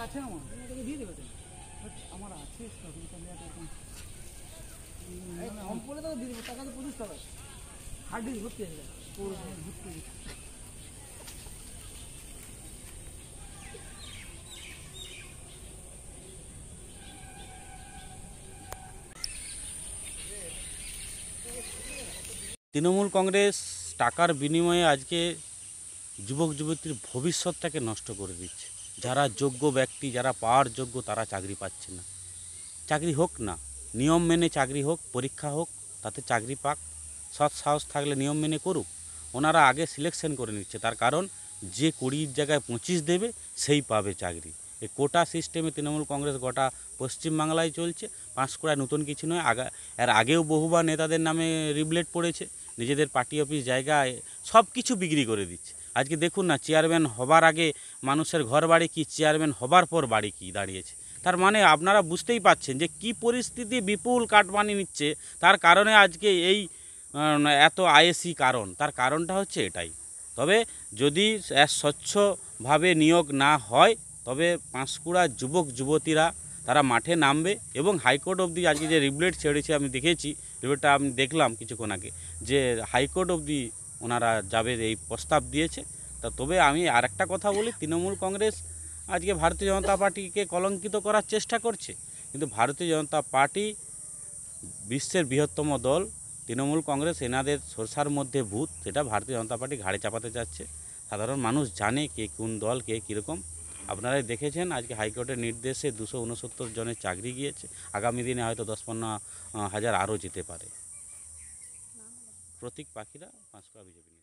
আছে আমার দিয়ে দেবে আমার আছে কম পড়লে তো দিয়ে দেবো টাকা তো 25 টাকা হার্ডি ভর্তি আছে ভর্তি। তৃণমূল কংগ্রেস টাকার বিনিময়ে আজকে যুবক যুবতীর ভবিষ্যৎটাকে নষ্ট করে দিচ্ছে। যারা যোগ্য ব্যক্তি, যারা পাওয়ার যোগ্য, তারা চাকরি পাচ্ছে না। চাকরি হোক না, নিয়ম মেনে চাকরি হোক, পরীক্ষা হোক, তাতে চাকরি পাক। সৎ সাহস থাকলে নিয়ম মেনে করুক। ওনারা আগে সিলেকশন করে নিচ্ছে, তার কারণ যে 20 জায়গায় 25 দেবে সেই পাবে চাকরি। এই কোটা সিস্টেমে তৃণমূল কংগ্রেস গোটা পশ্চিমবাংলায় চলছে। পাঁশকুড়ায় নতুন কিছু নয়, এর আগেও বহুবার নেতাদের নামে রিবলেট পড়েছে। নিজেদের পার্টি অফিস জায়গায় সব কিছু বিক্রি করে দিচ্ছে। আজকে দেখুন না, চেয়ারম্যান হবার আগে মানুষের ঘর বাড়ি কী, চেয়ারম্যান হবার পর বাড়ি কী দাঁড়িয়েছে। তার মানে আপনারা বুঝতেই পাচ্ছেন যে কি পরিস্থিতি, বিপুল কাটমানি নিচ্ছে। তার কারণে আজকে এই এত আয়েসি কারণ, তার কারণটা হচ্ছে এটাই। তবে যদি স্বচ্ছভাবে নিয়োগ না হয়, তবে পাঁশকুড়ার যুবক যুবতীরা তারা মাঠে নামবে এবং হাইকোর্ট অবধি আজকে যে রিবলেট ছেড়েছে, আমি দেখেছি রিবলেটটা, আমি দেখলাম কিছুক্ষণ আগে, যে হাইকোর্ট অবধি ওনারা যাবে এই প্রস্তাব দিয়েছে। তবে আমি আর একটা কথা বলি, তৃণমূল কংগ্রেস আজকে ভারতীয় জনতা পার্টিকে কলঙ্কিত করার চেষ্টা করছে, কিন্তু ভারতীয় জনতা পার্টি বিশ্বের বৃহত্তম দল। তৃণমূল কংগ্রেস এনাদের সরষার মধ্যে ভূত, সেটা ভারতীয় জনতা পার্টি ঘাড়ে চাপাতে যাচ্ছে। সাধারণ মানুষ জানে কে কোন দল, কে কীরকম। আপনারাই দেখেছেন আজকে হাইকোর্টের নির্দেশে 269 জনের চাকরি গিয়েছে। আগামী দিনে হয়তো 10-15 হাজার আরও যেতে পারে। প্রতীক পাখিরা, পাঁশকুড়া বিজেপি।